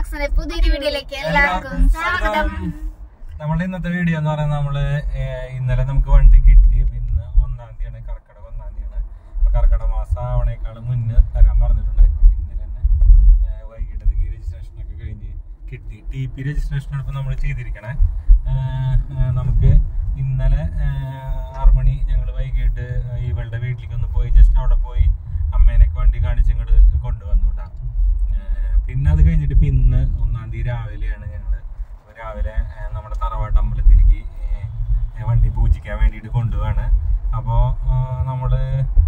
വ്ളോഗ്സിന്റെ പുതിയൊരു വീഡിയോയിലേക്ക് എല്ലാവർക്കും സ്വാഗതം. നമ്മുടെ ഇന്നത്തെ വീഡിയോ എന്ന് പറയുന്നത് നമ്മള് ഇന്നലെ നമുക്ക് വണ്ടി കിട്ടി. ഇന്ന് 1-ാം തീയതിയാണ്, കർക്കിടക 1-ാം തീയതിയാണ്. കർക്കിടക മാസം ആവണേക്കാളും മുന്നേ തരാൻ പറഞ്ഞിട്ടുണ്ടായിരുന്നു. ഇന്നലെ തന്നെ വൈകിട്ടത്തേക്ക് രജിസ്ട്രേഷൻ ഒക്കെ കഴിഞ്ഞ് കിട്ടി. TP രജിസ്ട്രേഷനാണ് ഇപ്പൊ നമ്മൾ ചെയ്തിരിക്കണേ. നമുക്ക് ഇന്നലെ 6 മണി ഞങ്ങൾ വൈകിട്ട് ഇവളുടെ വീട്ടിലേക്ക് ഒന്ന് പോയി, ജസ്റ്റ് അവിടെ പോയി അമ്മേനൊക്കെ വണ്ടി കാണിച്ച് ഇങ്ങോട്ട് കൊണ്ടുവന്നു വിടാം. പിന്നെ അത് കഴിഞ്ഞിട്ട് ഇന്ന് 1-ാം തീയതി രാവിലെയാണ് ഞങ്ങള് രാവിലെ നമ്മുടെ തറവാട്ട് അമ്പലത്തിലേക്ക് വണ്ടി പൂജിക്കാൻ വേണ്ടിയിട്ട് കൊണ്ടുപോവാണ്. അപ്പോൾ നമ്മള്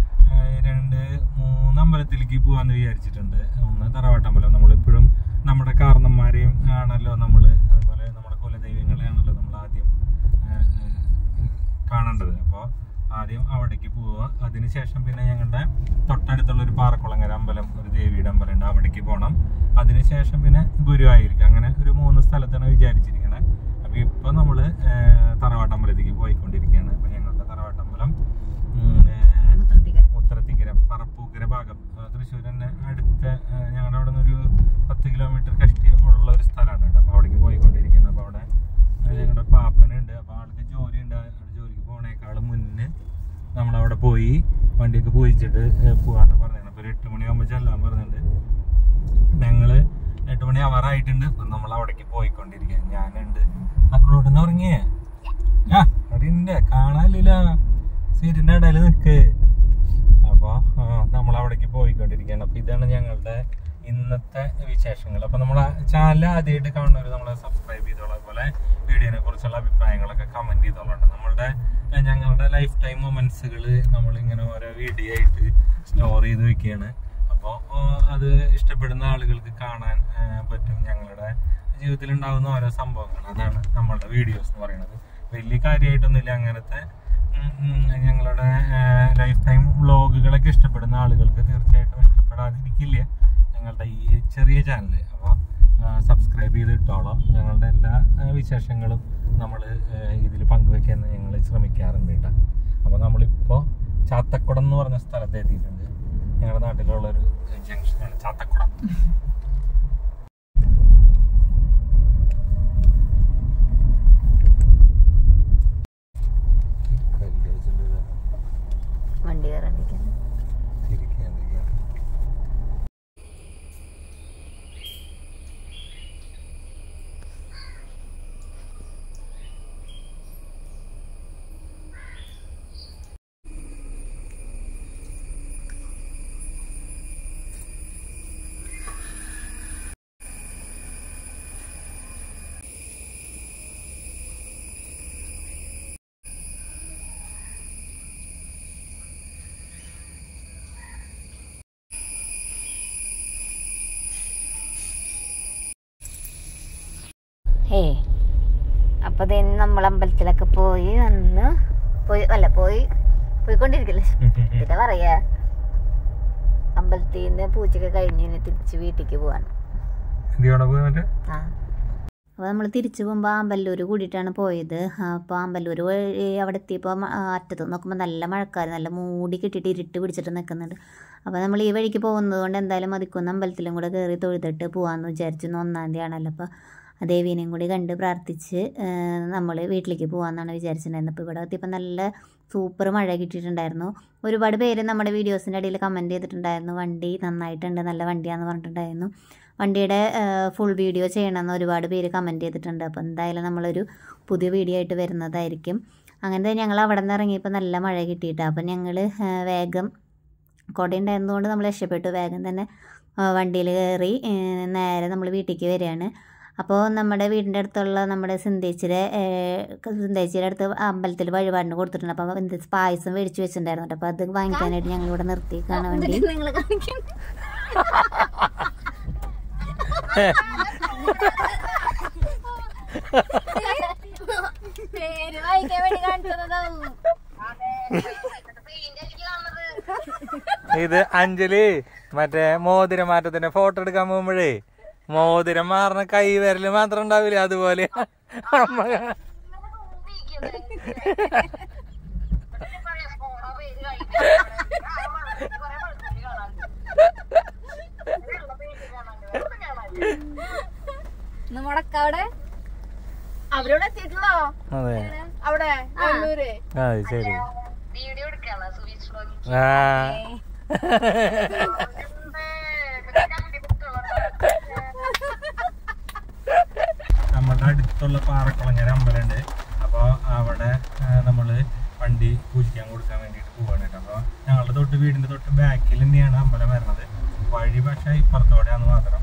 2-3 അമ്പലത്തിലേക്ക് പോകാമെന്ന് വിചാരിച്ചിട്ടുണ്ട്. ഒന്ന് തറവാട്ടമ്പലം, നമ്മളിപ്പോഴും നമ്മുടെ കാരണന്മാരെയും ആണല്ലോ നമ്മള്, അതുപോലെ നമ്മുടെ കുലദൈവങ്ങളെയാണല്ലോ നമ്മൾ ആദ്യം കാണേണ്ടത്. അപ്പോൾ ആദ്യം അവിടേക്ക് പോവുക. അതിനുശേഷം പിന്നെ ഞങ്ങളുടെ തൊട്ടടുത്തുള്ള ഒരു പാറക്കുളങ്ങര അമ്പലം, ഒരു ദേവിയുടെ അമ്പലം ഉണ്ട്, അവിടേക്ക് പോകണം. അതിനുശേഷം പിന്നെ ഗുരുവായൂർക്ക്, അങ്ങനെ ഒരു 3 സ്ഥലത്താണ് വിചാരിച്ചിരിക്കണേ. അപ്പൊ ഇപ്പൊ നമ്മള് തറവാട്ടമ്പലത്തേക്ക് പോയിക്കൊണ്ടിരിക്കുകയാണ്. അപ്പൊ ഞങ്ങളുടെ തറവാട്ടമ്പലം മുത്രത്തിക്കര പറപ്പൂക്കര ഭാഗം, തൃശ്ശൂർ തന്നെ അടുത്ത, ഞങ്ങളുടെ അവിടെ നിന്ന് ഒരു 10 കിലോമീറ്റർ കഷ്ടി ഉള്ള ഒരു സ്ഥലമാണ് കേട്ടോ. അപ്പൊ അവിടേക്ക് പോയിക്കൊണ്ടിരിക്കുന്നത്. അപ്പൊ അവിടെ ഞങ്ങളുടെ പാപ്പനുണ്ട്. അപ്പൊ ആൾക്ക് ജോലി ഉണ്ട്. ജോലിക്ക് പോണേക്കാളും മുന്നേ നമ്മളവിടെ പോയി വണ്ടിയൊക്കെ പൂജിച്ചിട്ട് പോവാന്ന് പറഞ്ഞിട്ടുണ്ട്. അപ്പൊ ഒരു 8 മണിയാകുമ്പോൾ ചെല്ലാൻ പറഞ്ഞിട്ടുണ്ട്. ഞങ്ങള് 8 മണി ആവാറായിട്ടുണ്ട്. അപ്പൊ നമ്മൾ അവിടേക്ക് പോയിക്കൊണ്ടിരിക്കുക. ഞാനുണ്ട് മക്കളോട്ടൊന്ന് ഉറങ്ങിയേ അവിടെ കാണാനില്ല, സീറ്റിന്റെ ഇടയിൽ നിൽക്ക്. അപ്പൊ നമ്മൾ അവിടേക്ക് പോയിക്കൊണ്ടിരിക്കുകയാണ്. അപ്പൊ ഇതാണ് ഞങ്ങളുടെ ഇന്നത്തെ വിശേഷങ്ങൾ. അപ്പൊ നമ്മളെ ചാനൽ ആദ്യമായിട്ട് കാണുന്നവർ നമ്മളെ സബ്സ്ക്രൈബ് ചെയ്തോളാം. അതുപോലെ വീഡിയോനെ കുറിച്ചുള്ള അഭിപ്രായങ്ങളൊക്കെ കമന്റ് ചെയ്തോളാം. ഞങ്ങളുടെ ലൈഫ് ടൈം മൊമെന്റ്സുകൾ നമ്മളിങ്ങനെ ഓരോ വീഡിയോ ആയിട്ട് സ്റ്റോർ ചെയ്ത് വെക്കുകയാണ്. അപ്പോൾ അത് ഇഷ്ടപ്പെടുന്ന ആളുകൾക്ക് കാണാൻ പറ്റും. ഞങ്ങളുടെ ജീവിതത്തിൽ ഉണ്ടാകുന്ന ഓരോ സംഭവങ്ങൾ, അതാണ് നമ്മളുടെ വീഡിയോസ് എന്ന് പറയുന്നത്. വലിയ കാര്യമായിട്ടൊന്നുമില്ല. അങ്ങനത്തെ ഞങ്ങളുടെ ലൈഫ് ടൈം വ്ളോഗുകളൊക്കെ ഇഷ്ടപ്പെടുന്ന ആളുകൾക്ക് തീർച്ചയായിട്ടും ഇഷ്ടപ്പെടാതിരിക്കില്ല ഞങ്ങളുടെ ഈ ചെറിയ ചാനൽ. അപ്പോൾ സബ്സ്ക്രൈബ് ചെയ്തിട്ടോളാം. ഞങ്ങളുടെ എല്ലാ വിശേഷങ്ങളും നമ്മൾ ഇതിൽ പങ്കുവയ്ക്കാൻ ഞങ്ങൾ ശ്രമിക്കാറുണ്ട് കേട്ടോ. അപ്പോൾ നമ്മളിപ്പോൾ ചാത്തക്കുടം എന്ന് പറഞ്ഞ സ്ഥലത്ത് എത്തിയിട്ടുണ്ട്. ഞങ്ങളുടെ നാട്ടിലുള്ളൊരു ജംഗ്ഷനാണ് ചാത്തക്കുടം. വണ്ടി കയറാണ്ടിരിക്കാൻ അപ്പൊ നമ്മൾ അമ്പലത്തിലൊക്കെ പോയിക്കൊണ്ടിരിക്കല്ലേ എന്താ പറയാ, അമ്പലത്തിൽ നിന്ന് പൂജയൊക്കെ കഴിഞ്ഞ് തിരിച്ച് വീട്ടിലേക്ക് പോവാണ്. അപ്പോൾ നമ്മൾ തിരിച്ചു പോകുമ്പോൾ ആമ്പല്ലൂർ കൂടിയിട്ടാണ് പോയത്. അപ്പോൾ ആമ്പല്ലൂർ വഴി അവിടെ എത്തിയപ്പോൾ അറ്റത്ത് നോക്കുമ്പോൾ നല്ല മഴക്കാർ, നല്ല മൂടി കിട്ടിയിട്ട് ഇരുട്ട് പിടിച്ചിട്ട് നിൽക്കുന്നുണ്ട്. അപ്പോൾ നമ്മൾ ഈ വഴിക്ക് പോകുന്നത് കൊണ്ട് എന്തായാലും മതിക്കുന്ന അമ്പലത്തിലും കൂടെ കയറി തൊഴുതിട്ട് പോകാമെന്ന് വിചാരിച്ചു. 1-ാം തീയതിയാണല്ലോ. അപ്പോൾ ദേവീനെയും കൂടി കണ്ട് പ്രാർത്ഥിച്ച് നമ്മൾ വീട്ടിലേക്ക് പോകാമെന്നാണ് വിചാരിച്ചിട്ടുണ്ടായിരുന്നത്. അപ്പോൾ ഇവിടെ എത്തിയപ്പോൾ നല്ല സൂപ്പർ മഴ കിട്ടിയിട്ടുണ്ടായിരുന്നു. ഒരുപാട് പേര് നമ്മുടെ വീഡിയോസിൻ്റെ ഇടയിൽ കമൻറ്റ് ചെയ്തിട്ടുണ്ടായിരുന്നു, വണ്ടി നന്നായിട്ടുണ്ട്, നല്ല വണ്ടിയാണെന്ന് പറഞ്ഞിട്ടുണ്ടായിരുന്നു. വണ്ടിയുടെ ഫുൾ വീഡിയോ ചെയ്യണമെന്ന് ഒരുപാട് പേര് കമൻറ്റ് ചെയ്തിട്ടുണ്ട്. അപ്പോൾ എന്തായാലും നമ്മളൊരു പുതിയ വീഡിയോ ആയിട്ട് വരുന്നതായിരിക്കും. അങ്ങനത്തെ ഞങ്ങൾ അവിടെ നിന്ന് ഇറങ്ങിയപ്പോൾ നല്ല മഴ കിട്ടിയിട്ടാണ്. അപ്പം ഞങ്ങൾ വേഗം കുട ഉണ്ടായിരുന്നതുകൊണ്ട് നമ്മൾ രക്ഷപ്പെട്ടു. വേഗം തന്നെ വണ്ടിയിൽ കയറി നേരെ നമ്മൾ വീട്ടിലേക്ക് വരികയാണ്. അപ്പോൾ നമ്മുടെ വീടിൻ്റെ അടുത്തുള്ള നമ്മുടെ സിന്തേച്ചിയുടെ അടുത്ത് അമ്പലത്തിൽ വഴിപാടിന് കൊടുത്തിട്ടുണ്ട്. അപ്പോൾ പായസം മേടിച്ച് വെച്ചിട്ടുണ്ടായിരുന്നു. അപ്പോൾ അത് വാങ്ങിക്കാനായിട്ട് ഞങ്ങളിവിടെ നിർത്തി കാണാൻ വേണ്ടി. ഇത് അഞ്ജലി മറ്റേ മോതിരമാറ്റത്തിന്റെ ഫോട്ടോ എടുക്കാൻ പോകുമ്പോഴേ മോതിരം മാറുന്ന കൈ വിരല് മാത്രം ഉണ്ടാവില്ല, അതുപോലെ മുടക്കാവിടെ അവരോട് എത്തിയിട്ടുള്ളോ? അതെ അവിടെ കണ്ണൂര്. അത് ശരി. നമ്മുടെ അടുത്തുള്ള പാറക്കുളങ്ങര അമ്പലമുണ്ട്. അപ്പോൾ അവിടെ നമ്മള് വണ്ടി പൂജിക്കാൻ കൊടുക്കാൻ വേണ്ടിയിട്ട് പോവാണ് കേട്ടോ. അപ്പോൾ ഞങ്ങളുടെ വീടിന്റെ തൊട്ട് ബാക്കിൽ തന്നെയാണ് അമ്പലം വരുന്നത്. വഴി പക്ഷെ ഇപ്പുറത്തോടെയാന്ന് മാത്രം.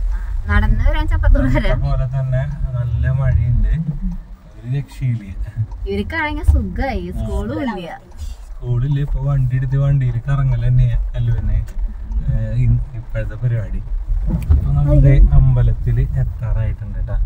പോലെ തന്നെ നല്ല മഴയുണ്ട്, ഒരു രക്ഷയില്ല. ഇവർക്കാണെങ്കിൽ സുഖമായി, സ്കൂളില് ഇപ്പൊ വണ്ടി എടുത്ത് വണ്ടിയിൽ കറങ്ങൽ തന്നെ അല്ലുവന്നെ ഇപ്പോഴത്തെ പരിപാടി. അപ്പൊ നമ്മുടെ അമ്പലത്തില് എത്താറായിട്ടുണ്ട് കേട്ടാ.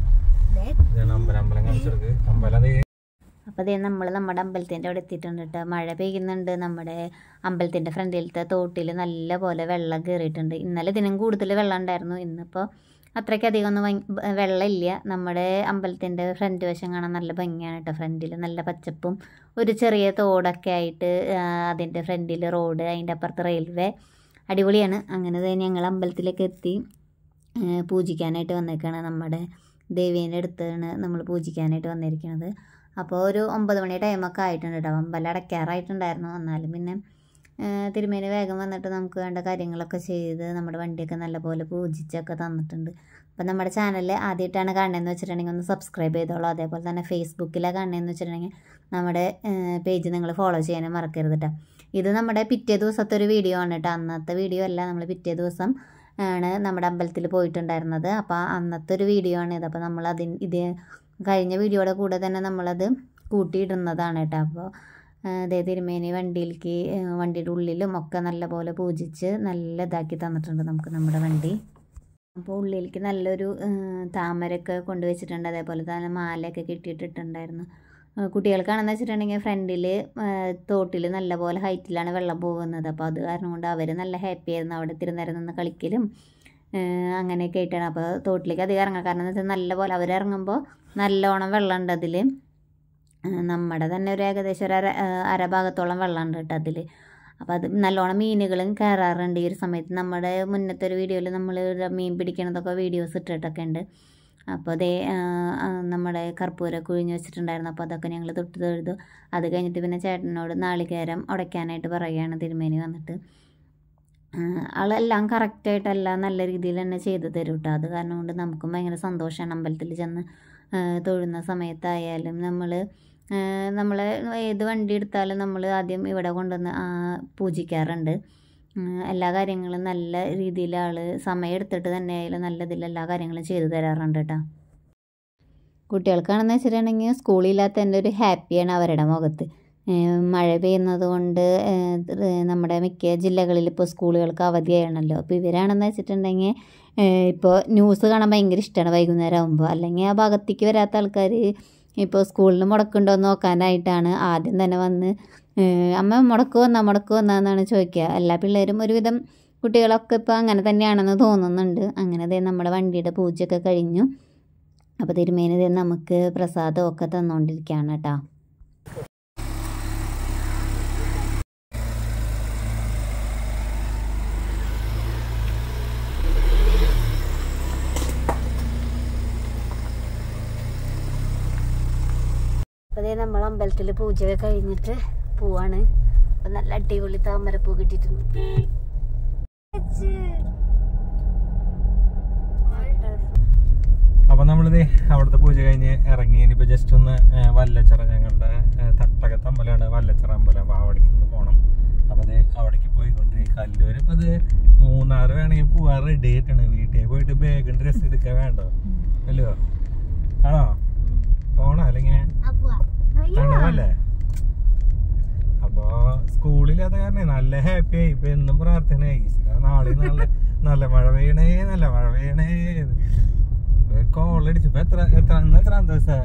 അമ്പലം കാണിച്ചെടുക്ക് അമ്പലം. അപ്പോൾ അതേ നമ്മൾ നമ്മുടെ അമ്പലത്തിൻ്റെ അവിടെ എത്തിയിട്ടുണ്ട് കേട്ടോ. മഴ പെയ്യുന്നുണ്ട്. നമ്മുടെ അമ്പലത്തിൻ്റെ ഫ്രണ്ടിലത്തെ തോട്ടിൽ നല്ല പോലെ വെള്ളം കയറിയിട്ടുണ്ട്. ഇന്നലെ ഇതിനും കൂടുതൽ വെള്ളം ഉണ്ടായിരുന്നു. ഇന്നിപ്പോൾ അത്രയ്ക്കധികം ഒന്നും വെള്ളമില്ല. നമ്മുടെ അമ്പലത്തിൻ്റെ ഫ്രണ്ട് വശം കാണാൻ നല്ല ഭംഗിയാണ് കേട്ടോ. ഫ്രണ്ടിൽ നല്ല പച്ചപ്പും ഒരു ചെറിയ തോടൊക്കെ ആയിട്ട് അതിൻ്റെ ഫ്രണ്ടിൽ റോഡ്, അതിൻ്റെ അപ്പുറത്ത് റെയിൽവേ, അടിപൊളിയാണ്. അങ്ങനെ തന്നെ ഞങ്ങൾ അമ്പലത്തിലേക്ക് എത്തി പൂജിക്കാനായിട്ട് വന്നേക്കാണ്. നമ്മുടെ ദേവീൻ്റെ അടുത്താണ് നമ്മൾ പൂജിക്കാനായിട്ട് വന്നിരിക്കുന്നത്. അപ്പോൾ ഒരു 9 മണി ടൈമൊക്കെ ആയിട്ടുണ്ട് കേട്ടോ. അമ്പലം അടയ്ക്കാറായിട്ടുണ്ടായിരുന്നു. എന്നാലും പിന്നെ തിരുമേനി വേഗം വന്നിട്ട് നമുക്ക് വേണ്ട കാര്യങ്ങളൊക്കെ ചെയ്ത് നമ്മുടെ വണ്ടിയൊക്കെ നല്ലപോലെ പൂജിച്ചൊക്കെ തന്നിട്ടുണ്ട്. അപ്പം നമ്മുടെ ചാനൽ ആദ്യമായിട്ടാണ് കാണുന്നതെന്ന് വെച്ചിട്ടുണ്ടെങ്കിൽ ഒന്ന് സബ്സ്ക്രൈബ് ചെയ്തോളൂ. അതേപോലെ തന്നെ ഫേസ്ബുക്കിലാണ് കാണുന്നതെന്ന് വെച്ചിട്ടുണ്ടെങ്കിൽ നമ്മുടെ പേജ് നിങ്ങൾ ഫോളോ ചെയ്യാനും മറക്കരുത് കേട്ടോ. ഇത് നമ്മുടെ പിറ്റേ ദിവസത്തെ ഒരു വീഡിയോ ആണ് കേട്ടോ. അന്നത്തെ വീഡിയോ അല്ല, നമ്മൾ പിറ്റേ ദിവസം ആണ് നമ്മുടെ അമ്പലത്തിൽ പോയിട്ടുണ്ടായിരുന്നത്. അപ്പോൾ അന്നത്തെ ഒരു വീഡിയോ ആണ് ഇത്. അപ്പോൾ നമ്മൾ ഇത് കഴിഞ്ഞ വീഡിയോയുടെ കൂടെ തന്നെ നമ്മളത് കൂട്ടിയിടുന്നതാണ് കേട്ടോ. അപ്പോൾ അതേ തിരുമേനി വണ്ടിയുടെ ഉള്ളിലും ഒക്കെ നല്ലപോലെ പൂജിച്ച് നല്ല ഇതാക്കി തന്നിട്ടുണ്ട് നമുക്ക് നമ്മുടെ വണ്ടി. അപ്പോൾ ഉള്ളിലേക്ക് നല്ലൊരു താമരയൊക്കെ കൊണ്ടുവച്ചിട്ടുണ്ട്. അതേപോലെ തന്നെ മാലയൊക്കെ കെട്ടിയിട്ടിട്ടുണ്ടായിരുന്നു. കുട്ടികൾക്കാണെന്ന് വെച്ചിട്ടുണ്ടെങ്കിൽ ഫ്രണ്ടിൽ തോട്ടിൽ നല്ലപോലെ ഹൈറ്റിലാണ് വെള്ളം പോകുന്നത്. അപ്പോൾ അത് കാരണം കൊണ്ട് അവർ നല്ല ഹാപ്പി ആയിരുന്നു. അവിടെ തിരുനേരം നിന്ന് കളിക്കലും അങ്ങനെയൊക്കെ ആയിട്ടാണ്. അപ്പോൾ തോട്ടിലേക്ക് അധികം ഇറങ്ങാം. കാരണം എന്ന് വെച്ചാൽ നല്ലപോലെ അവരിറങ്ങുമ്പോൾ നല്ലോണം വെള്ളമുണ്ട് അതിൽ. നമ്മുടെ തന്നെ ഒരു ഏകദേശം ഒരു അരഭാഗത്തോളം വെള്ളമുണ്ട് കേട്ടോ അതിൽ. അപ്പോൾ അത് നല്ലോണം മീനുകളും കയറാറുണ്ട് ഈ ഒരു സമയത്ത്. നമ്മുടെ മുന്നത്തെ ഒരു വീഡിയോയിൽ നമ്മൾ മീൻ പിടിക്കണതൊക്കെ വീഡിയോസ് ഇട്ടിട്ടൊക്കെ ഉണ്ട്. അപ്പോൾ അതേ നമ്മുടെ കർപ്പൂരമൊക്കെ ഒഴിഞ്ഞ് വെച്ചിട്ടുണ്ടായിരുന്നു. അപ്പോൾ അതൊക്കെ ഞങ്ങൾ തൊഴുതു. അത് കഴിഞ്ഞിട്ട് പിന്നെ ചേട്ടനോട് നാളികേരം ഉടയ്ക്കാനായിട്ട് പറയുകയാണ് തിരുമേനി വന്നിട്ട്. ആളെല്ലാം കറക്റ്റായിട്ടെല്ലാം നല്ല രീതിയിൽ തന്നെ ചെയ്തു തരും കേട്ടോ. അത് കാരണം കൊണ്ട് നമുക്കും ഭയങ്കര സന്തോഷമാണ്. അമ്പലത്തിൽ ചെന്ന് തൊഴുന്ന സമയത്തായാലും നമ്മൾ ഏത് വണ്ടി എടുത്താലും നമ്മൾ ആദ്യം ഇവിടെ കൊണ്ടുവന്ന് പൂജിക്കാറുണ്ട്. എല്ലാ കാര്യങ്ങളും നല്ല രീതിയിൽ ആൾ സമയം എടുത്തിട്ട് തന്നെ ആയാലും നല്ല ഇതിൽ എല്ലാ കാര്യങ്ങളും ചെയ്തു തരാറുണ്ട് കേട്ടോ. കുട്ടികൾക്കാണെന്ന് വെച്ചിട്ടുണ്ടെങ്കിൽ സ്കൂളില്ലാത്തതിൻ്റെ ഒരു ഹാപ്പിയാണ് അവരുടെ മുഖത്ത്. മഴ പെയ്യുന്നത് കൊണ്ട് നമ്മുടെ മിക്ക ജില്ലകളിൽ ഇപ്പോൾ സ്കൂളുകൾക്ക് അവധിയാണല്ലോ. അപ്പോൾ ഇവരാണെന്ന് വെച്ചിട്ടുണ്ടെങ്കിൽ ഇപ്പോൾ ന്യൂസ് കാണാൻ ഭയങ്കര ഇഷ്ടമാണ് വൈകുന്നേരം ആകുമ്പോൾ. അല്ലെങ്കിൽ ആ ഭാഗത്തേക്ക് വരാത്ത ആൾക്കാർ ഇപ്പോൾ സ്കൂളിൽ മുടക്കുണ്ടോ എന്ന് നോക്കാനായിട്ടാണ് ആദ്യം തന്നെ വന്ന് അമ്മ മുടക്ക് വന്നാന്നാണ് ചോദിക്കുക. എല്ലാ പിള്ളേരും ഒരുവിധം കുട്ടികളൊക്കെ ഇപ്പോൾ അങ്ങനെ തന്നെയാണെന്ന് തോന്നുന്നുണ്ട്. അങ്ങനെ ദേ നമ്മുടെ വണ്ടിയുടെ പൂജയൊക്കെ കഴിഞ്ഞു. അപ്പോൾ തിരുമേനി ദേ നമുക്ക് പ്രസാദമൊക്കെ തന്നുകൊണ്ടിരിക്കുകയാണ് കേട്ടോ. അപ്പോൾ അതേ നമ്മൾ അമ്പലത്തിൽ പൂജയൊക്കെ കഴിഞ്ഞിട്ട് പോവാണ്. അപ്പം നല്ല അടിപൊളി താമരപ്പൂ കിട്ടിയിട്ടുണ്ട്. അപ്പം നമ്മളിത് അവിടുത്തെ പൂജ കഴിഞ്ഞ് ഇറങ്ങി. ഇനിയിപ്പോൾ ജസ്റ്റ് ഒന്ന് വല്ലച്ചിറ, ഞങ്ങളുടെ തട്ടകത്ത് അമ്പലമാണ് വല്ലച്ചിറ അമ്പലം. അപ്പോൾ അവിടേക്ക് ഒന്ന് പോകണം. അപ്പോൾ അത് അവിടേക്ക് പോയിക്കൊണ്ടിരിക്കും. കല്ലൂർ ഇപ്പം അത് മൂന്നാർ വേണമെങ്കിൽ പോവാൻ റെഡി ആയിട്ടാണ്. വീട്ടിൽ പോയിട്ട് ബാഗും ഡ്രസ്സ് എടുക്കാൻ വേണ്ടോ അല്ലോ? ആണോ പോണോ? അല്ലെങ്കിൽ തണുപ്പല്ലേ? അപ്പൊ സ്കൂളില്ലാത്ത കാരണം നല്ല ഹാപ്പി ആയി. ഇപ്പൊ എന്നും പ്രാർത്ഥനയായി, നാളെ നല്ല മഴ പെയ്യണേ, നല്ല മഴ പെയ്യണേ. കോളടിച്ചപ്പോ എത്രാം ദിവസം?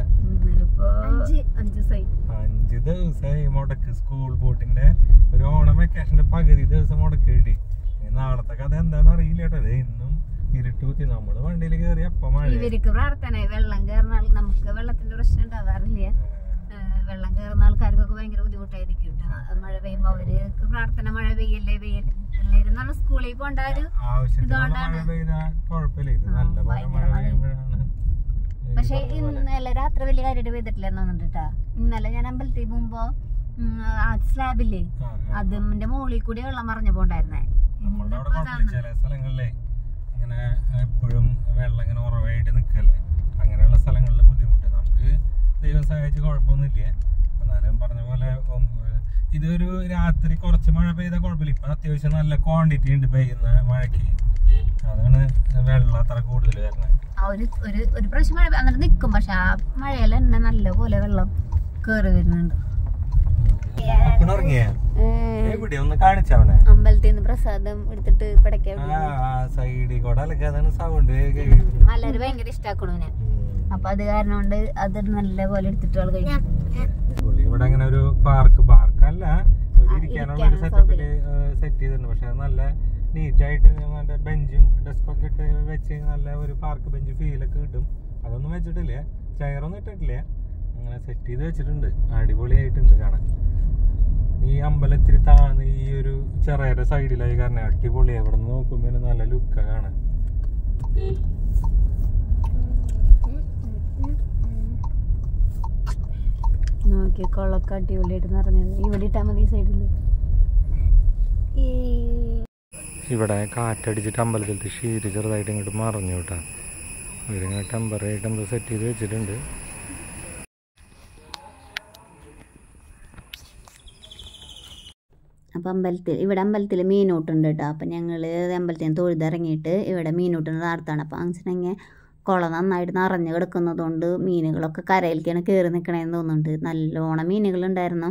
5 ദിവസമായി മുടക്ക്. സ്കൂൾ ബോട്ടിന്റെ ഒരു ഓണം വെക്കേഷന്റെ പകുതി ദിവസം മുടക്ക് കിട്ടി. നാളത്തെ കഥ എന്താന്ന് അറിയില്ല കേട്ടോ. ഇന്നും ഇരുട്ടൂത്തി നമ്മള് വണ്ടിയിൽ കയറി അപ്പൊ മഴ. ഇവർക്ക് പ്രാർത്ഥന വെള്ളം കയറുന്ന നമുക്ക് വെള്ളത്തിന്റെ പ്രശ്നം ഉണ്ടാവാറില്ല. വെള്ളം കയറുന്ന ആൾക്കാർക്കൊക്കെ ഭയങ്കര ബുദ്ധിമുട്ടായിരിക്കും കേട്ടോ. മഴ പെയ്യുമ്പോ അവർക്ക് പ്രാർത്ഥന മഴ പെയ്യല്ലേ എല്ലാവരും സ്കൂളിൽ പോകണ്ട ഒരു ഇതുകൊണ്ടാണ്. കുഴപ്പമില്ല. ഇത് നല്ല മഴ പെയ്യുമ്പോഴാണ് പക്ഷെ ഇന്നലെ രാത്രി വലിയ കാര്യമായിട്ട് പെയ്തിട്ടില്ലെന്ന് തോന്നിട്ടാ. ഇന്നലെ ഞാൻ അമ്പലത്തിൽ പോകുമ്പോ സ്ലാബില്ലേ അതിന്റെ മുകളിൽ കൂടി വെള്ളം മറിഞ്ഞു പോണ്ടായിരുന്നേ. നമ്മളുടെ അവിടെ കുഴപ്പമില്ല, ചില സ്ഥലങ്ങളിലേ ഇങ്ങനെ എപ്പോഴും വെള്ളം ഇങ്ങനെ ഉറവായിട്ട് നിൽക്കല്ലേ, അങ്ങനെയുള്ള സ്ഥലങ്ങളിൽ ബുദ്ധിമുട്ട്. നമുക്ക് ദൈവം സഹായിച്ച് കുഴപ്പമൊന്നുമില്ല. എന്നാലും പറഞ്ഞ പോലെ ഇതൊരു രാത്രി കുറച്ച് മഴ പെയ്താൽ കുഴപ്പമില്ല. ഇപ്പൊ അത്യാവശ്യം നല്ല ക്വാണ്ടിറ്റി ഉണ്ട് പെയ്യുന്ന മഴയ്ക്ക്, അതാണ് വെള്ളം അത്ര കൂടുതൽ വരുന്നത്. ഒരു പ്രാവശ്യം മഴ എന്നിട്ട് നിൽക്കും, പക്ഷെ ആ മഴയിൽ തന്നെ നല്ല പോലെ വെള്ളം കേറി വരുന്നുണ്ട്. അമ്പലത്തിൽ നിന്ന് പ്രസാദം എടുത്തിട്ട് സൈഡിൽ കൂടെ അലക്കാതാണ് സൗണ്ട്. മലര് ഭയങ്കര ഇഷ്ടാക്കണു, അപ്പൊ അത് കാരണം കൊണ്ട് അത് നല്ല പോലെ എടുത്തിട്ട് ആൾ കഴിക്കും. ഇവിടെ അങ്ങനെ ഒരു പാർക്കല്ല, ഇരിക്കാനുള്ള ഒരു സെറ്റപ്പില് സെറ്റ് ചെയ്തിട്ടുണ്ട്. പക്ഷെ നല്ല നീറ്റായിട്ട് ബെഞ്ചും ഡെസ്കൊക്കെ ഇട്ട് വെച്ച് നല്ല ഒരു പാർക്ക് ബെഞ്ച് ഫീലൊക്കെ കിട്ടും. അതൊന്നും വെച്ചിട്ടില്ല, ചെയറൊന്നും ഇട്ടിട്ടില്ല, അങ്ങനെ സെറ്റ് ചെയ്ത് വെച്ചിട്ടുണ്ട്. അടിപൊളിയായിട്ടുണ്ട് കാണാൻ. ഈ അമ്പലത്തിൽ താഴ്ന്ന് ഈ ഒരു ചെറിയ സൈഡിലായി കാരണം അടിപൊളിയായി. ഇവിടെ നിന്ന് നോക്കുമ്പോൾ നല്ല ലുക്കാ കാണാൻ. നോക്കിയ കൊള്ളൊക്കെ അടിപൊളിയായിട്ട് നിറഞ്ഞത്. ഇവിടെ ഇട്ടാ മതി സൈഡില്. ഇവിടെ കാറ്റടിച്ചിട്ട് അമ്പലത്തിലത്തെ ഷീറ്റ് ചെറുതായിട്ട് ഇങ്ങോട്ട് മറിഞ്ഞു കേട്ടോ. ഇവരിങ്ങനെ ടെമ്പററി ആയിട്ട് എന്തോ സെറ്റ് ചെയ്ത് വെച്ചിട്ടുണ്ട്. അപ്പം ഇവിടെ അമ്പലത്തിൽ മീനൂട്ടുണ്ട് കേട്ടോ. അപ്പം ഞങ്ങൾ അമ്പലത്തിൽ നിന്ന് തൊഴുതിറങ്ങിയിട്ട് ഇവിടെ മീനൂട്ടുന്ന നടത്താണ്. അപ്പം അങ്ങനെ കുളം നന്നായിട്ട് നിറഞ്ഞ് കിടക്കുന്നതുകൊണ്ട് മീനുകളൊക്കെ കരയിലേക്കാണ് കയറി നിൽക്കണേന്ന് തോന്നുന്നുണ്ട്. നല്ലോണം മീനുകളുണ്ടായിരുന്നു,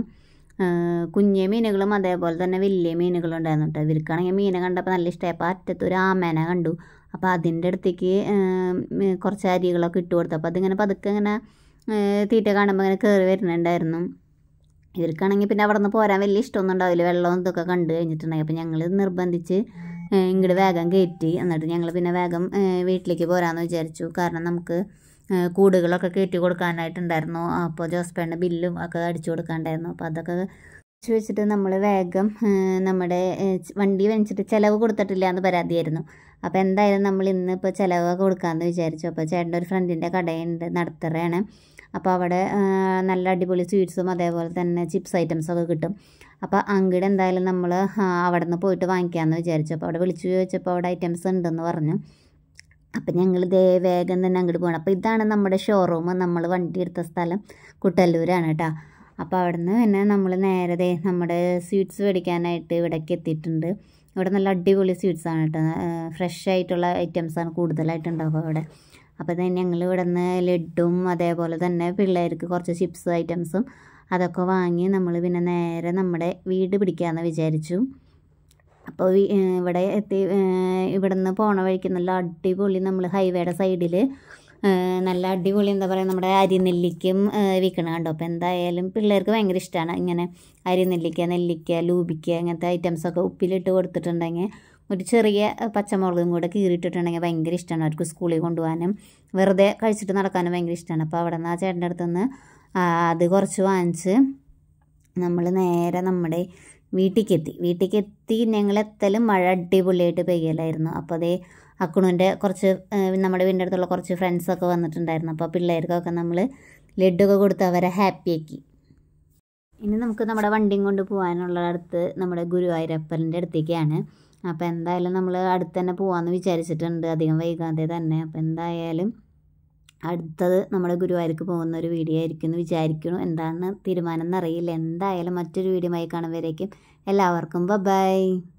കുഞ്ഞു മീനുകളും അതേപോലെ തന്നെ വലിയ മീനുകളുണ്ടായിരുന്നു കേട്ടോ. ഇവർക്കാണെങ്കിൽ മീനെ കണ്ടപ്പോൾ നല്ല ഇഷ്ടമായി. അപ്പോൾ അറ്റത്തൊരു ആമേനെ കണ്ടു. അപ്പോൾ അതിൻ്റെ അടുത്തേക്ക് കുറച്ച് അരികളൊക്കെ ഇട്ട് കൊടുത്തു. അപ്പോൾ അതിങ്ങനെ പതുക്കെ ഇങ്ങനെ തീറ്റ കാണുമ്പോൾ ഇങ്ങനെ കയറി വരുന്നുണ്ടായിരുന്നു. ഇവർക്കാണെങ്കിൽ പിന്നെ അവിടെ നിന്ന് പോരാൻ വലിയ ഇഷ്ടമൊന്നും ഉണ്ടാവില്ല, വെള്ളവും ഇതൊക്കെ കണ്ടു കഴിഞ്ഞിട്ടുണ്ടെങ്കിൽ. അപ്പോൾ ഞങ്ങൾ നിർബന്ധിച്ച് ഇങ്ങോട്ട് വേഗം കയറ്റി. എന്നിട്ട് ഞങ്ങൾ പിന്നെ വേഗം വീട്ടിലേക്ക് പോരാമെന്ന് വിചാരിച്ചു. കാരണം നമുക്ക് കൂടുകളൊക്കെ കയറ്റി കൊടുക്കാനായിട്ടുണ്ടായിരുന്നു. അപ്പോൾ ജോസ്പേൻ്റെ ബില്ലും ഒക്കെ അടിച്ചു കൊടുക്കാണ്ടായിരുന്നു. അപ്പോൾ അതൊക്കെ വെച്ചിട്ട് നമ്മൾ വേഗം നമ്മുടെ വണ്ടി വെച്ചിട്ട് ചിലവ് കൊടുത്തിട്ടില്ല എന്ന് പരാതിയായിരുന്നു. അപ്പോൾ എന്തായാലും നമ്മൾ ഇന്നിപ്പോൾ ചിലവ് കൊടുക്കാമെന്ന് വിചാരിച്ചു. അപ്പോൾ ചേട്ടൻ്റെ ഒരു ഫ്രണ്ടിൻ്റെ കടയുണ്ട്, നടത്തറയാണ്. അപ്പോൾ അവിടെ നല്ല അടിപൊളി സ്വീറ്റ്സും അതേപോലെ തന്നെ ചിപ്സ് ഐറ്റംസൊക്കെ കിട്ടും. അപ്പോൾ അങ്ങോട്ട് എന്തായാലും നമ്മൾ അവിടെ നിന്ന് പോയിട്ട് വാങ്ങിക്കാമെന്ന് വിചാരിച്ചു. അപ്പോൾ അവിടെ വിളിച്ചു ചോദിച്ചപ്പോൾ അവിടെ ഐറ്റംസ് ഉണ്ടെന്ന് പറഞ്ഞു. അപ്പം ഞങ്ങൾ വേഗം തന്നെ അങ്ങോട്ട് പോകണം. അപ്പോൾ ഇതാണ് നമ്മുടെ ഷോറൂം. നമ്മൾ വണ്ടി എടുത്ത സ്ഥലം കുട്ടല്ലൂരാണ് കേട്ടോ. അപ്പോൾ അവിടെ നിന്ന് പിന്നെ നമ്മൾ നേരെ നമ്മുടെ സ്വീറ്റ്സ് മേടിക്കാനായിട്ട് ഇവിടേക്ക് എത്തിയിട്ടുണ്ട്. ഇവിടെ നല്ല അടിപൊളി സ്വീറ്റ്സാണ് കേട്ടോ, ഫ്രഷ് ആയിട്ടുള്ള ഐറ്റംസാണ് കൂടുതലായിട്ടുണ്ടാവുക അവിടെ. അപ്പോൾ തന്നെ ഞങ്ങൾ ഇവിടെ നിന്ന് ലഡ്ഡും അതേപോലെ തന്നെ പിള്ളേർക്ക് കുറച്ച് ചിപ്സ് ഐറ്റംസും അതൊക്കെ വാങ്ങി നമ്മൾ പിന്നെ നേരെ നമ്മുടെ വീട് പിടിക്കാമെന്ന് വിചാരിച്ചു. അപ്പോൾ ഇവിടെ എത്തി. ഇവിടെ നിന്ന് പോണ വഴിക്ക് നല്ല അടിപൊളി നമ്മൾ ഹൈവേയുടെ സൈഡിൽ നല്ല അടിപൊളി എന്താ പറയുക നമ്മുടെ അരിനെല്ലിക്കും വിൽക്കണം കണ്ടോ. അപ്പോൾ എന്തായാലും പിള്ളേർക്ക് ഭയങ്കര ഇഷ്ടമാണ് ഇങ്ങനെ അരിനെല്ലിക്ക, നെല്ലിക്ക, ലൂബിക്ക അങ്ങനത്തെ ഐറ്റംസൊക്കെ ഉപ്പിലിട്ട് കൊടുത്തിട്ടുണ്ടെങ്കിൽ ഒരു ചെറിയ പച്ചമുളകും കൂടെ കീറിയിട്ടിട്ടുണ്ടെങ്കിൽ ഭയങ്കര ഇഷ്ടമാണ് അവർക്ക്. സ്കൂളിൽ കൊണ്ടുപോകാനും വെറുതെ കഴിച്ചിട്ട് നടക്കാനും ഭയങ്കര ഇഷ്ടമാണ്. അപ്പോൾ അവിടെ നിന്ന് ആ ചേട്ടൻ്റെ അടുത്തുനിന്ന് അത് കുറച്ച് വാങ്ങിച്ച് നമ്മൾ നേരെ നമ്മുടെ വീട്ടിലേക്കെത്തി. ഞങ്ങൾ എത്തലും മഴ അടിപൊളിയായിട്ട് പെയ്യലായിരുന്നു. അപ്പോൾ അതേ അക്കുണുവിൻ്റെ കുറച്ച് നമ്മുടെ വീടിൻ്റെ അടുത്തുള്ള കുറച്ച് ഫ്രണ്ട്സൊക്കെ വന്നിട്ടുണ്ടായിരുന്നു. അപ്പോൾ പിള്ളേർക്കൊക്കെ നമ്മൾ ലഡ്ഡുക്കെ കൊടുത്ത് അവരെ ഹാപ്പിയാക്കി. ഇനി നമുക്ക് നമ്മുടെ വണ്ടിയും കൊണ്ട് പോകാനുള്ള അടുത്ത് നമ്മുടെ ഗുരുവായൂരപ്പൻ്റെ അടുത്തേക്കാണ്. അപ്പോൾ എന്തായാലും നമ്മൾ അടുത്ത് തന്നെ പോകാമെന്ന് വിചാരിച്ചിട്ടുണ്ട്, അധികം വൈകാതെ തന്നെ. അപ്പോൾ എന്തായാലും അടുത്തത് നമ്മുടെ ഗുരുവായൂർക്ക് പോകുന്ന ഒരു വീഡിയോ ആയിരിക്കും എന്ന് വിചാരിക്കുന്നു. എന്താണ് തീരുമാനം എന്നറിയില്ല. എന്തായാലും മറ്റൊരു വീഡിയോ ആയി കാണുമ്പോഴേക്കും എല്ലാവർക്കും ബൈ.